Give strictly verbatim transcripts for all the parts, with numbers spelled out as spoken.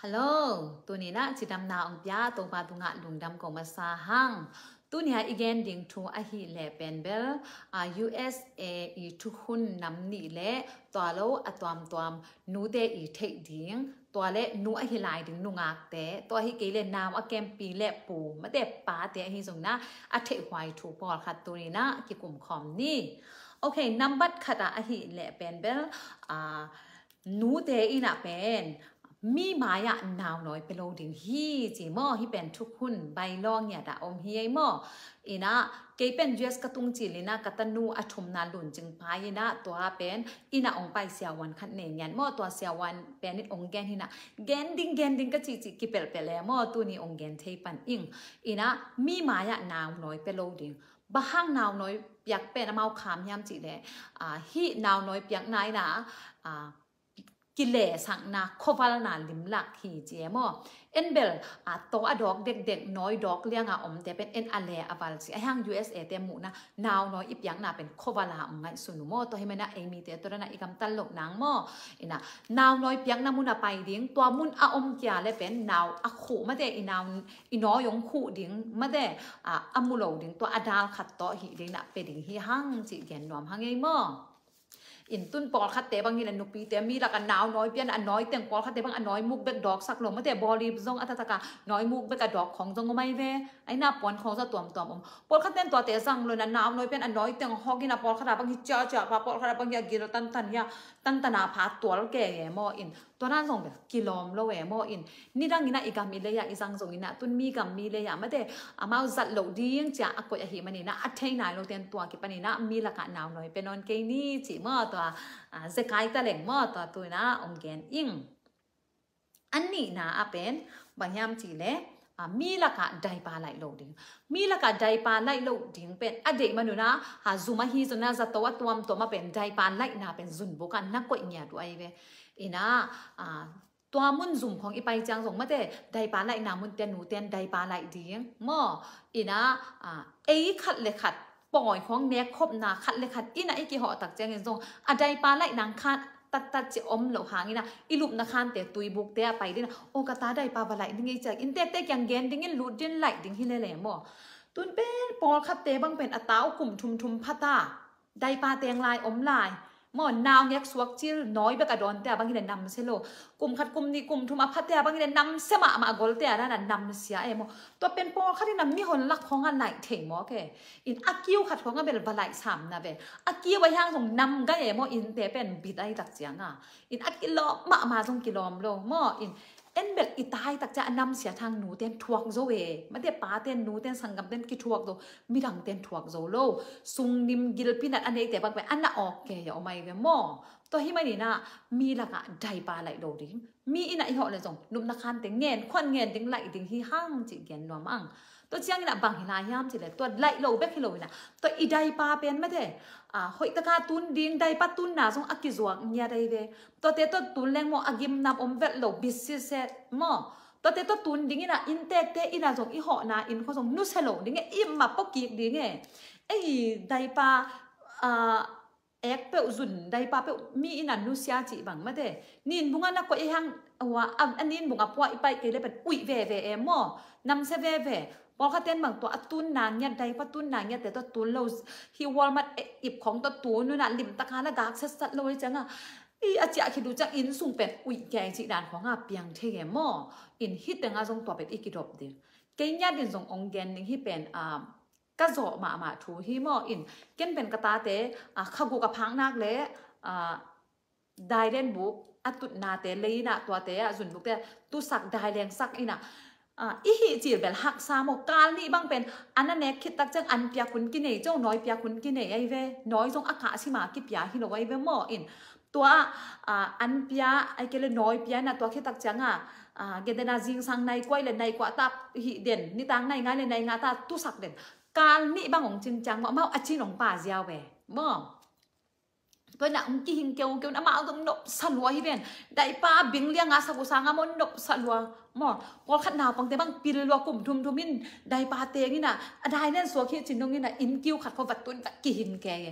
ฮัลโหลตัวนี้นะจิดำนาองปยาตัวปาตุงะลุงดำกมาซาฮังตัวนี้อีกอย่างดิ่งทูอาฮิเลเป็นเบลอ่า ยู เอส เอ อีทุกคนนำนี่เละตัวเราอะตัวมตัวมนูเดอีเทคดิ่งตัวเละนูอาฮิไลดิ่งนูงักเตะตัวฮิเกเลนามอะเกมปีเละปูมาเดป้าเตะฮิสงนะอะเทคไวทูปอลขัดตัวนี้นะกิกุมคอมนี่โอเคนัมบัดขัดอาฮิเลเป็นเบลอ่านูเดอีน่ะเป็นมีมายะนาวน้อยเป็นโลดิ่งฮีจีมอฮีเป็นทุกคนใบลองเนี่ยดาอมฮีไอมออีนะเกยเป็นยูเอสกระตุงจีลินะกตันนูอัชมนาลุนจึงพายนะตัวเป็นอีนะองไปเสียวันขัดเนียนมอตัวเสียวันเป็นนิดองแกนฮีนะแกนดิ้งแกนดิ้งก็จีจีกิเปลเปลมอตัวนี้องแกนเทปันอิงอีนะมีมายะนาวน้อยเป็นโลดิ่งบ้างนาวน้อยอยากเป็นเอาขามยามจีเลยอ่าฮีนาวน้อยอยากนายนะอ่ากิเลสสังนาโควาลนาลิมลักฮีเจมอเอ็นเบลอ่ะโตอดอกเด็กๆน้อยดอกเลี้ยงอ่ะอมแต่เป็นเอ็นอะไรอวัลสิไอ้ห้าง ยู เอส เอ เต็มหมู่นะนาวน้อยอีกอย่างน่ะเป็นโควาลาอมไงสุนุโมตัวให้มันนะเอมีแต่ตัวนั้นอีกคำตันหลกนางมออินะนาวน้อยเปียงน้ำมุนไปดิ้งตัวมุนอาอมเกียเลยเป็นนาวอะขู่มาแต่อีนาวอีน้อยยงขู่ดิ้งมาแต่อ่ะอามุโลดิ้งตัวอดาลขัดโตฮีดิ้งน่ะเป็นดิ้งฮีห้างจิเกียนนอมห้างไงมออินตุนปอลคัดเตบางอย่างนุปีเตมีละกันหนาวน้อยเปียนอันน้อยเตียงปอลคัดเตบางอันน้อยมุกเบกดอกสักลงมาแต่บอลีซงอัตตะกาน้อยมุกเบกดอกของจงก็ไม่เวไอ้หน้าปอนของจะตัวมตัวมอมปอลคัดเตนตัวเตะสังเลยนะหนาวน้อยเปียนอันน้อยเตียงฮอกกินะปอลคัดบางทีจ้าจ้าพาปอลคัดบางอย่างกิโลตันตันยาตันตนาพาตัวแล้วแก่แย่มออินตัวนั้นส่งแบบกิโลมแล้วแย่มออินนี่ดังนี้นะอีกามีเลยอะอีสังส่งนี่นะตุนมีกามีเลยอะไม่แต่อามาจัดเหลวดียังจะอากดอหิมันนี่นะอัดเทนายลงเตียนตัวกิปนี่นะมีละกันหนาวน้อยเป็นนอนเกนี่จีมอตัวจะกลายตะเล็งมอตัวตัวนะองแกนอิงอันนี้นะเป็นบางยามจีเล่มีละกะไดปาไลโลดิ้งมีละกะไดปาไลโลดิ้งเป็นอดีตมนุษย์นะหาซูมาฮีซุนะจะตัวตัวมตัวมาเป็นไดปาไลนะเป็นซุนบุกันนักกว่าอีเนี่ยด้วยเวอีนะตัวมุนซุ่มของอีไปจังส่งมาแต่ไดปาไลนามุนเตียนหนูเตียนไดปาไลดิ้งมออีนะเอ้ขัดเลยขัดปล่อยของเน็กคบนาขัดเลยขัดอีน่ะไอ้กี่ห่อตักเจงเงินทรงอะไดปาไลนางขัดตัดตัดจะอมเหลาหางนี่นะอีลุบนักขันแต่ตุยบุกเตะไปดินะโอกาตาไดปาบาไลดิ้งไอ้จากอินเตะเตะยังเกนดิ้งอินลุดดิ้งไหลดิ้งฮิเลเลมอตุนเป็นปอลคัดเตะบังเป็นอัตตากลุ่มทุมทุมพัตตาไดปาเตียงลายอมลายมอนาวเน็กสวกจิลน้อยเบกระดอนแต่บางทีเดนนำเซโลกลุ่มขัดกลุ่มนี้กลุ่มทุมอภัตแต่บางทีเดนนำเสมามาโกลแต่นั่นน่ะนำเสียเอโมตัวเป็นปอขัดที่นำมีหนลักของอันไหนเถ่งมอแกอินอากิวขัดของอันเป็นบาไลสามนะเบอากิวไว้ย่างส่งนำก็เอโมอินเตเป็นบิดไอตักเสียงอ่ะอินอากิโลมามาส่งกิโลมโลมออินเอ็นเบลอีตายตักจะนำเสียทางหนูเต้นทวกโซเวไม่ได้ป้าเต้นหนูเต้นสังกัมเต้นกิทวกโดมีดังเต้นทวกโซโลซุงนิมกิลพินัดอันเอกแต่บางไปอันน่ะออกแกอย่าเอาไม่เวมอตัวที่ไม่นี่นะมีละกะไดปลาไหลโดดิ้งมีอีน่ะอีหอเลยส่งนุ่มนักขันเต็งเงินควันเงินเต็งไหลเต็งที่ห้างจิเกนนวมอังตัวเชียงนี่นะบางหินายามจิเลยตัวไหลโลเบกฮิโลนะตัวอีไดปลาเป็นไม่ได้อ่าหอยตะกาตุนดิ้งไดปลาตุนน่ะส่งอักกิจวกเนี่ยได้เวตัวเตตัวตุนแรงโมอากิมนำอมเวทโลบิสซิเซตมอตัวเตตัวตุนดิ้งน่ะอินเตเตอีน่ะส่งอีหอนะอินเขาส่งนุสเฮโลดิ้งอิมมาปกิดิ้งไอ้ไดปลาอ่าเอ็กเปอจุนได้ป้าเปมีอินันนุสยาจีบังมาเดนินบุงานักก็อีหังว่าอันนี้บุงอาพวกอีไปเกลเลยเป็นอุยเวเวเอมอนำเซเวเวพอเขาเต้นบางตัวตุนนางเนี่ยได้ป้าตุนนางเนี่ยแต่ตัวตุนเราฮิวอลมาอิบของตัวตุนนู่นน่ะลิมตะการละกากเสสัดเลยจังอ่ะอีอาจจะคิดดูจังอินสูงเป็นอุยแกจีดานของอาเปียงเทเกมออินฮิตแต่งาทรงตัวเป็นอีกิดอบเดียเกียดินทรงองเกนนึงที่เป็นอ่าก็โจมามาถูที่มออินเก็นเป็นกระตาเตะข้ากูกับพังนักเลยได้เล่นบุกอัตุนาเตเลยนะตัวเตะจุนบุกเตะตุสักได้แรงสักอีน่ะอีหิจีบแบบหักซาโมกาลนี่บางเป็นอันนั้นเน็กคิดตักจังอันเปียคุณกินเนเจ้าน้อยเปียคุณกินเนไอเวน้อยจงอากาศสิมากิเปียฮิโนไอเวมออินตัวอันเปียไอเกลน้อยเปียนะตัวคิดตักจังอ่ะเกดนาจิงสังในกวยเลยในกว่าตาหิเด่นนี่ตังในงานเลยในงานตาตุสักเด่นการนี่บางของจริงจังว่าเมาอาชีพของป่าเจียวไปมั่งตัวหนังกี่หิงเกี่ยวเกี่ยวน้ำมาเอาตรงนกสันวัวที่เป็นได้ป้าบิงเลี้ยงอาสักอุสางามนนกสันวัวมั่งพอขัดหนาวปังแต่บางปีเลยว่ากลุ่มทุมทุมินได้ป้าเตียงนี่นะได้แน่นสัวขี้จินตรงนี้นะอินกิ้วขัดเขาวัดตุนกี่หิงแกตัว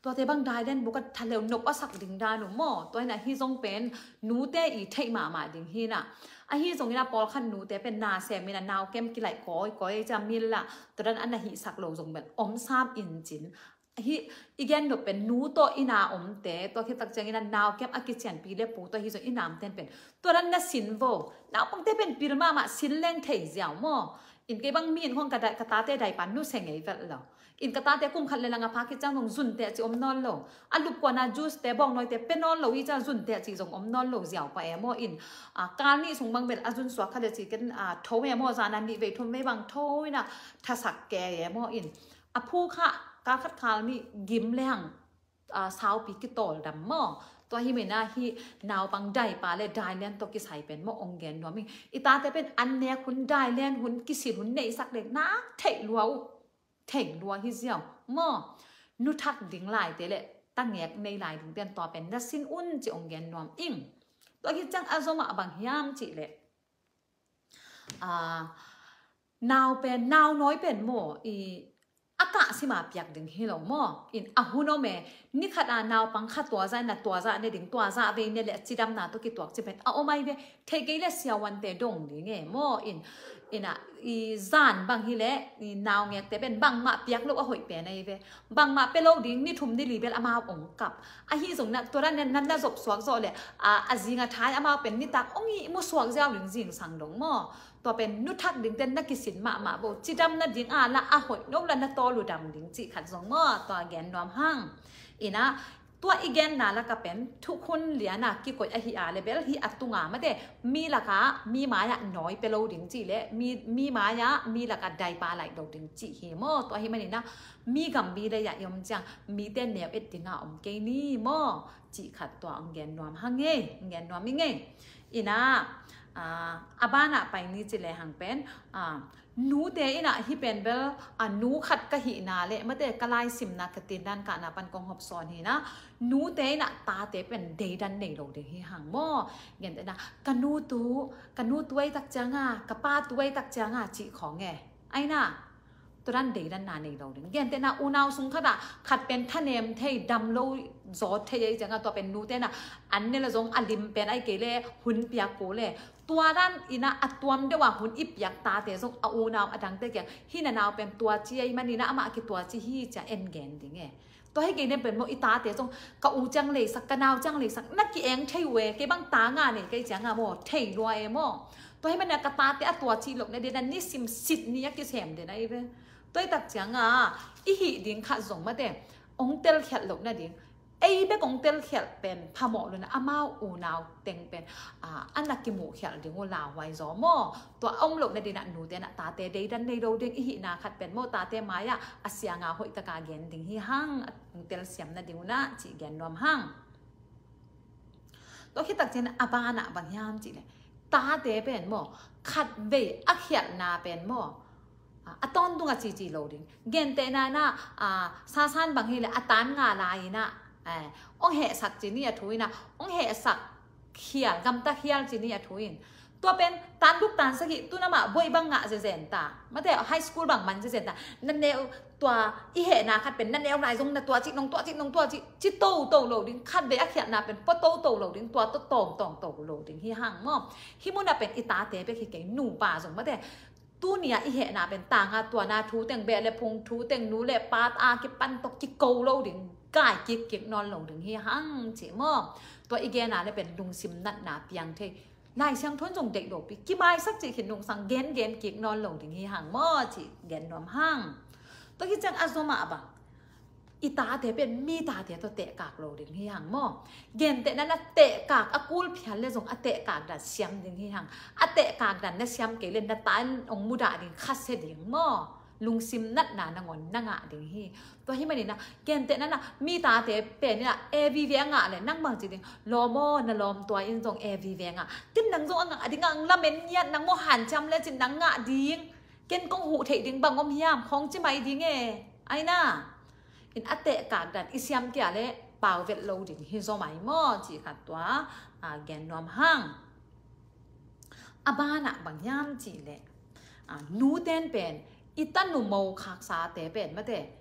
ตัวเตบังได้เล่นบุกทะเลนกอสักดิ่งดาหนูหม้อตัวน่ะฮีทรงเป็นหนูเตอีเทมามาดิ่งฮีน่ะไอฮีทรงนี่นะปอลขันหนูเตเป็นนาเซมินะนาวเก็มกิไหลก้อยก้อยจะมิลละตัวนั้นอันน่ะฮีสักโลทรงเป็นอมซาบอินจินฮีอีกอย่างหนูเป็นหนูตัวอินาอมเตตัวที่ตักจังอินะนาวเก็มอากิเชียนปีเล็บปูตัวฮีทรงอินามเต้นเป็นตัวนั้นน่ะสินโวนาวปังเตเป็นปีมามาสินเล่งเทยเจียวหม้ออินเก็บังมีนห้องกระดาษกระตาเตได้ปันนู้เสงไงเวลล์อินกระตาเตกุมขัดเลยลังอาภาคิดจังลงจุนเตจิอมนอนโลอันลุกกว่านาจูสเตบองน้อยเตเป็นนอนโลอีจ้าจุนเตจิจงอมนอนโลเจียวไปเอโมอินอ่าการนี้ส่งบังเบลอาจุนสวะขัดเลยจิกันอ่าโทเอโมจานันมีเวทุนไม่บังโทยนะทัศกแกเอโมอินอ่ะผู้ค่ะการคัดค้านนี่ยิ้มแรงอ่าสาวปีกิโตลดำหม้อตัวฮิเมน่าฮินาวปังได้ปาเลได้เลียนตัวกิสายเป็นหม้อองเกนนัวมิอีตาเตเป็นอันเนียคุณได้เลียนหุ่นกิสิหุ่นเนยสักเล็กนักเทลัวเทลัวฮิเซียวหม้อนุทักดิ่งลายเตเลตั้งแงกในลายถึงเตียนต่อเป็นนัสินอุ่นจิองเกนนัวอิงตัวฮิจังอาโซมาบางยามจิเลอ่านาวเป็นนาวน้อยเป็นหม้ออีอากาศสิมาเปียกดึงฮิโลมออินอาหุโนเมนี่ขัดนาวปังขัดตัวใจน่ะตัวใจเนี่ยดึงตัวใจเวเนี่ยแหละจิดำนาตัวกิตัวจิเป็นเอาไม่เวเทกิเลเสียวันเตดงดิเงมออินอินอ่ะอีจานบางฮิเลอีนาวเงี้ยแต่เป็นบางมาเปียกโลกอ่ะหอยเปียในเวบางมาเป็นโลกดิ่งนี่ทุ่มดิลีเบลอามาองกับอาฮิสงน่ะตัวนั้นเนี่ยนั่นน่ะจบสวกโซเลยอ่าอาจิงอ่ะท้ายอามาเป็นนี่ตักองอีมุสวกเจ้าดึงจิงสังดงมอตัวเป็นนุทักดิ่งเต้นนักกิสินมามาโบจิดำนัดดิ่งอ่ะละอ่ะหอยนกละนัดโตลุดำดิ่งจิขัดสงมอตัวแกนนวมห้างอีนะตัวอีกแกนน่ะละก็เป็นทุกคนเหลียน่ะกี่กดอหิอาเลเบลฮีอัตุงามาเดมีละกะมีหมายะน้อยเปโลดิ่งจิเลมีมีหมายะมีละกะไดปาไหลโดดิ่งจิเฮมอตัวฮิมันนี่นะมีกัมบีเลยยะยมจังมีเต้นแนวเอ็ดดิ่งอ่ะอมเกนี่มอจิขัดตัวองแกนนวมห้างเงแกนนวมมิเงอีนะอ่าอาบ้านะไปนี่จิเลหังเป็นอ่านูเตอินะฮิเป็นเบลอ่านูขัดกะหินาเลมาเตกะไลซิมนักตินดันกะนะปันกองหอบซอนฮีนะนูเตอินะตาเตเป็นเดดันเนโลเดฮิหังมอเงี้ยนะกะนูตูกะนูตัวไอ้ตักจังอ่ะกะป้าตัวไอ้ตักจังอ่ะจิของไงไอ้น่ะตัวนั้นเดดันนาเนโลเดเงี้ยแต่นะอูนาวสุงขัดอ่ะขัดเป็นทะเนมเทดำโลจอดเทยจังอ่ะตัวเป็นนูเตนะอันนี้ละจงอลิมเป็นไอ้เกเลหุ่นเปียกโกเลตัวนั้นอินะอัตวมเดว่าหุ่นอิบอยากตาเตะส่งเอานาวอดังเตะแกฮินานาวเป็นตัวจีไอมันนี่นะอามาคิดตัวจีฮีจะเอ็นแกนดิเงตัวให้เกเนี่ยเป็นโมอิตาเตะส่งกะอูจังเลยสักกะนาวจังเลยสักนักกีเองเทเวเกบังตางานเนี่ยเกจังอ่ะโมเทรวยโมตัวให้มันเนี่ยกะตาเตะตัวจีหลกในเดือนนี้ซิมสิทนี่ยักษ์เสมเดนไอเวตัวตักจังอ่ะอีหิดิงขัดส่งมาเตะองเตลเข็ดหลกนะดิไอ้เบกองเตลเขียเป็นพามอเลยนะอามาอูนาวเต็งเป็นอ่าอันนักกิมูเขียดิ่งว่าลาวไว้จอมอตัวองหลกในดินหนูเตนะตาเตเดดันในโดดิ่งอีหินาขัดเป็นโมตาเตมายะอาเซียงาหอยตะกาเกนดิ่งฮีหังเตลเสียมนะดิ่งนะจีเกนรวมหังตัวคิดตักเจนอาบานะบางยามจีเลยตาเตเป็นโมขัดเวอักเขียนาเป็นโมอะตอนตุงอะจีจีโลดิ่งเกนเตนะนะอ่าซาซานบางทีเลยอะตานงาลายนะเออองเหสักจีนี่ทุยนะองเหสักเขียนกำตะเขียนจีนี่ทุยตัวเป็นตานลูกตานสักทีตัวน้ำมาบ่อยบังงะเจเจนตามาแต่ไฮสคูลบางมันเจเจนตานั่นเดียวตัวอีเหนาคัดเป็นนั่นเดียวไรทรงนั่นตัวจิน้องตัวจิน้องตัวจิจิโตโตโลดิ้งคัดเบียเขียนน่ะเป็นปโตโตโลดิ้งตัวโตโตโตโตโลดิ้งที่ห่างมอฮิมุน่ะเป็นอิตาเตเป็นขี้เก่งหนูป่าส่งมาแต่ตู้เนี่ยอีเหนาเป็นต่างอ่ะตัวนาทูแต่งเบลเลยพงทูแต่งนูเลยปาตอากิปันตกจิโกโลดิ้งกายกิกกิกนอนลงถึงที่หังเจ๋มอตัวอีเกนาเลยเป็นลุงซิมนัดหนาเปียงเทนายช่างทุนจงเด็กโดปีกี่ใบสักจีเห็นลุงสังเกนเกนกิกนอนลงถึงที่หังมอจีเกนนวมหังตัวคิดจังอาโซมาบะอีตาเตเป็นมีตาเตตัวเตะกากโลถึงที่หังมอเกนเตนั้นเตะกากอากูลเพียนเลยจงอเตะกากดัดเสียมถึงที่หังอเตะกากดัดเนี่ยเสียมเกลเลนดัดตายองมุดาดิคัสเซดิงมอลุงซิมนัดนานงอนนางะดึงฮีตัวที่มันนี่นะเกนเตนั้นนะมีตาเตเป็นนี่นะเอวีเวียงะเลยนั่งบางจีดิงลอโมนลอมตัวอินจงเอวีเวียงะตินนังจงอ่ะดิงังละเมนยันนังโมหันจำเลยจินนังงะดิงเกนกงหูเทดิงบางอมยามของจิไม่ดิงเอไอ้น่ะอินอเตกาดันอิเซียมเกียเลยเป่าเวทโลดิงฮิโซไมมอจีขัดตัวอ่าแกนนอมหังอาบ้านะบางยามจีเลยอ่านูเต้นเป็นอีตันหนูโมคักษาเตเป็นมาเต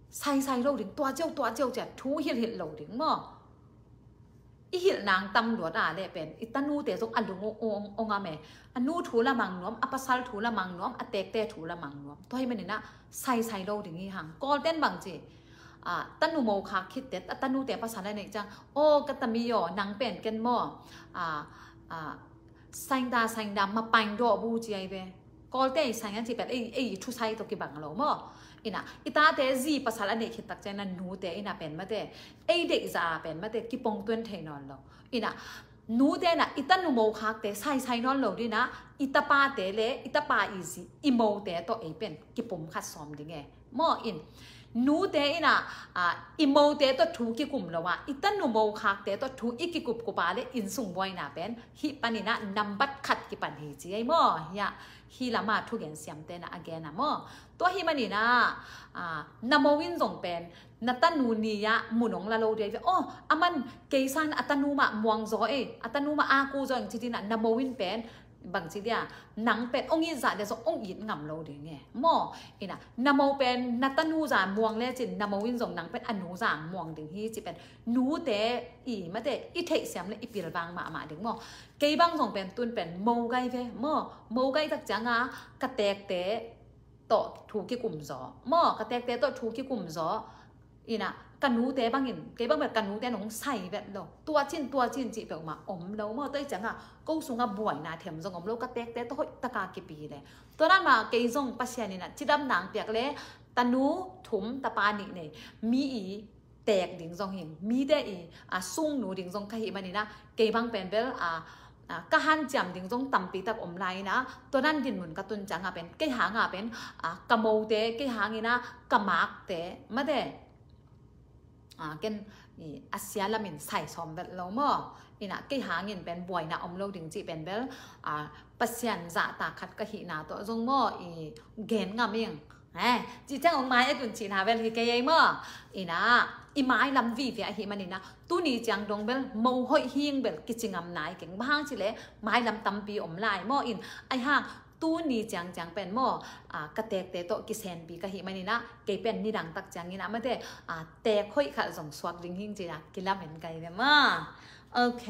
ใส่ใส่เราถึงตัวเจ้าตัวเจ้าจะทูเหี่ยวเหี่ยวเราถึงมั้งอีเหี่ยวนางตำรวจอะไรเป็นอีตานูเตะส่งอันลุงองององอ่ะแม่อันนูถูละมังน้อมอัปสัลถูละมังน้อมอัเตกเตถูละมังน้อมตัวให้มันนี่นะใส่ใส่เราถึงนี่ห่างก็เต้นบางจีอ่าตันูโมคาคิดเด็ดตันูเตะภาษาอะไรเนี่ยจังโอ้กตมีอ๋อนางเป็นกันมั้งอ่าอ่าใส่ดาใส่ดามาปังดอกบูจีไอเบ้ก็เต้ใส่กันจีเป็นไอไอทุใส่ตัวกี่บังเรามั้งอินะอิตาเตจีภาษาอันนี้คิดตักใจนั้นนูเตอินะเป็นมาเตไอเด็กจะเป็นมาเตกิปงต้นเทนอนเราอินะนูเตนะอิตานูโมคักเตใส่ใส่นอนเราดีนะอิตาปาเตเลอิตาปาอีซีอิโมเตตัวเอเป็นกิปมขัดซ้อมดีไงมออินนูเตอินะอ่าอิโมเตตัวถูกิกุมเราว่าอิตานูโมคักเตตัวถูอีกิกุบกุบาเลอินสุงบอยนะเป็นฮิปานินะนัมบัดขัดกิปันเฮจีไอมอเฮียฮีละมาทุกอย่างเสียมเตนะอเกนะมอตัวฮิมันนี่นะอ่านามวินส่งเป็นนัตนูนียะมุนงละโลเดียโอ้อามันเกซันอัตนูมะมวงโซเออัตนูมะอากูโซจริงๆนะนามวินเป็นบางทีเดียหนังเป็นองค์ยินจ่าเดี๋ยวส่งองค์ยินงำโลเดียเนี่ยมออีน่ะนามเป็นนัตนูจ่ามวงเล่จินนามวินส่งหนังเป็นอนุจ่ามวงดึงฮีจิเป็นนูเตอีมาเตอีเทเสียมเลยอีปีละบางมามาดึงมอเกย์บางส่งเป็นตุนเป็นโมไกเวมอโมไกตักจังอ่ะกระแตกเตต่อถูกกี่กลุ่มจอมอกระแตกเตต่อถูกกี่กลุ่มจออีน่ะกันนูเตบางอินเกย์บางแบบกันนูเตน้องใส่แบบเราตัวจินตัวจินจีแบบมาอมเรามอตัวจังอ่ะก็สูงอ่ะบ่อยนะเถียมจงอมเรากระแตกเตต่อตะกากี่ปีเลยตัวนั้นมาเกย์จงปัสยานี่นะจิดำหนังเปียกเลยตะนูถุมตะปานี่เนี่ยมีอีแตกดิ่งจงหิงมีได้อีอ่ะซุ่งหนูดิ่งจงขยิมันนี่นะเกย์บางเป็นเบลอ่ะก็หันจำดิ่งจงตั้มปีตักอมไลนะตัวนั้นดินหมุนกระตุนจังอ่ะเป็นเกย์หางอ่ะเป็นอ่ะกระโมเตเกย์หางนี่นะกระมักเตมาเดอ่าเกนนี่อาเซียละมินใส่ซอมแบบเราเมื่ออีน่ะเกย์หางเงินเป็นบ่อยนะอมเราดิ่งจีเป็นเบลอ่าปัสยันจะตาขัดกะหินาตัวจงเมื่ออีเกนงามิงเอ้จีจังองไม้ไอ้ตุนชีนาเวลที่เกย์เมื่ออีน่ะอีไม้ลำวีเวียหิมันนี่นะตู้นี้จังดงเบลโมหอยหิงเบลกิจงำนายเก่งบ้างสิเล่ไม้ลำตำปีอมลายหม้ออินไอ้ห่างตู้นี้จังจังเป็นหม้ออ่ากระแตกเตะโตกิเซนปีกะหิมันนี่นะเกย์เป็นนี่ดังตักจังนี่นะไม่ได้อ่าแตกหอยขาส่งสวกริงหิงจีนะกินแล้วเหม็นไก่เลยมั้งโอเค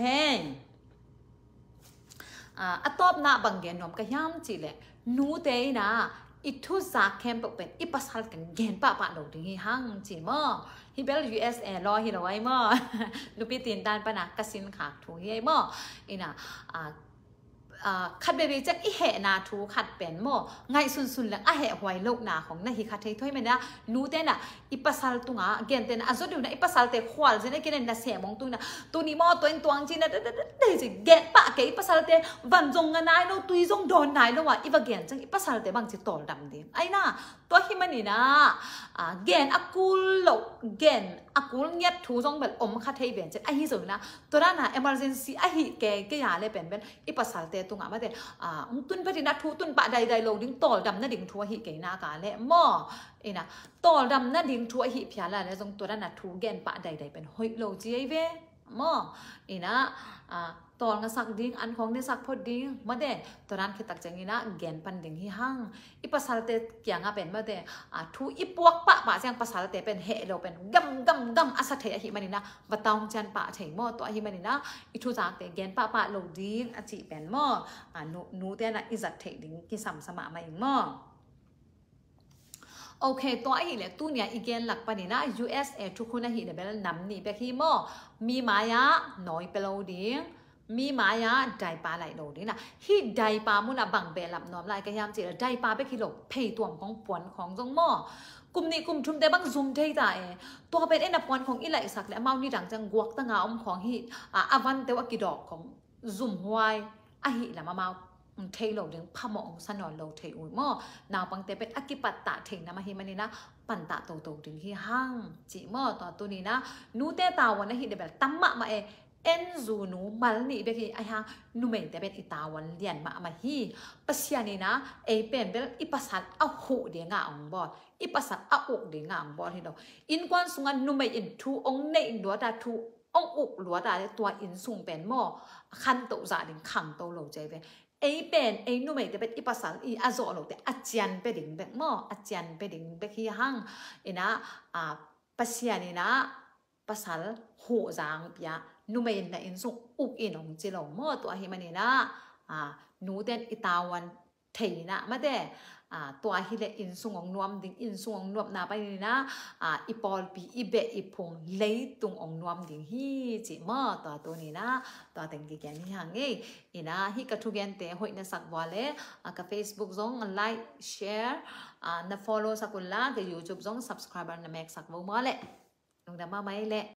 อ่าอัตตอบหน้าบางเกนนอมกะยำจีเล่นูเตยนะอีทุจากแคมป์เป็นอีปัสสัลกันเกนปะปะโดดหิหังจีมั้งฮิเบล ยู เอส เอ รอฮิโรไอมอลูปีตีนดานปะนะกสินขาถูฮิไอมออีน่ะอ่าอ่าขัดเบบีจักอีเหนาถูขัดเป็นมอไงสุนสุนแล้วอ่ะเหหวยโลกนาของนะฮิขัดเทถ้อยมันนะนูเตนะอีปัสสัลตุงอ่ะเกนเตนะอันสุดอยู่นะอีปัสสัลเตขวาลจะได้เกนนะเสียมองตุงนะตัวนี้มอตัวเองตัวจริงนะเด็ดเด็ดสิเกนปะเกอีปัสสัลเตวันจงกันนายโนตุยจงโดนนายแล้วว่ะอีบะเกนจังอีปัสสัลเตบางจิตโตดำดิไอ้น่ะตัวฮิมันนี่นะอ่าเกนอักุลโลเกนอักุลเงียบถูจงแบบอมขัดเทยเป็นจังไอ้ฮิสุนะตัวนั้นนะ emergency ไอ้ฮิเกเกยาเลยเป็นเป็นอีปัสสัลเตตุงอ่ะมาเตอ่าตุนปฏินัดทูตุนปะใดใดโลดิ้งโตดำน่ะดิ้งทัวหิเกยนากาเล่หม้อเอ็นะโตดำน่ะดิ้งทัวหิพิอาละเนี่ยจงตัวนั้นน่ะทูเกนปะใดใดเป็นหอยโลจีไอเวหม้อเอ็นะอ่าตอนกษักดิ้งอันของเนี่ยสักพอดิ้งมาเดตัวนั้นคือตักจังงี้นะเกนปันดิ้งหิหังอีปัสสัลเตเกียงอ่ะเป็นมาเดอ่าทูอีปวกปะปะเสียงปัสสัลเตเป็นเฮโลเป็นกัมกัมกัมอาศัยเทหิมันนี่นะบัดตองจันปะเฉยหม้อตัวหิมันนี่นะอีทูจากเตเกนปะปะโลดิ้งอาจิเป็นหม้ออ่านูนูเตนะอิจัดเทดิ้งกิสัมสมามาอีกหม้อโอเคตัวไอ้เหี้ยตู้เนี่ยอีกเกนหลักปานนี่นะ ยู เอส เอ ทุกคนนะเหี้ยเบลนำนี่ไปขี้หม้อมีมายาน้อยไปโลดิ้งมีมายาได้ปลาไหลโลดิ้งนะที่ได้ปลามุนะบังเบลลับน้อมลายกระยำจีได้ปลาไปขี้โลเพย์ตัวของปวนของจงหม้อกลุ่มนี้กลุ่มชุมได้บังซุ่มเทยจ่าตัวเป็นไอ้นับปวนของอีไหลสักและเมานี่ดังจังกวกตั้งงาอมของฮิอ่าอวันแต่ว่ากี่ดอกของซุ่มหวยอ่ะฮิละมาเมาเทโลดึงพมองสนอนโลเทอุมอนาวปังเตเป็นอกิปัตตะเทงนะมาฮิมันนี่นะปันตะโตโตดึงฮิหังจิมอต่อตัวนี้นะนูเตตาวันนะฮิเดแบบตั้มมะมาเอเอ็นซูนูมัลนี่เบกีไอฮังนูเมนแต่เป็นอิตาวันเลียนมามาฮีปัสยานี่นะเอเป็นเป็นอิปัสสัตเอาหูเดียงอ่างบอดอิปัสสัตเอาอกเดียงอ่างบอดที่เราอินกวนสุงันนูเมอินทูองเนอินดัวตาทูองอกหลัวตาตัวอินสุงเป็นหม้อคันโตจ่าดึงขังโตโลใจเป็นเอ ấy bên ấy nu mày thì bên ipasal i azo lo te achian pe ding bek mo achian pe ding bek hi hang ina a pasian ina pasal ho zang pia nu mày na in sung uk inong chilo mo to hi manina a nu ten itawan thei na ma de à tua hi le in sung ong nuam ding in sung ong nuam na pa ni na à ipol pi ibe ipong lei tung ong nuam ding hi chi ma ta to ni na ta teng ki kyan hi hang e ina hi ka thu gen te hoi na sak wale a ka Facebook zong like share à na follow sakula ka YouTube zong subscriber na mek sak mo ma le nong da ma mai le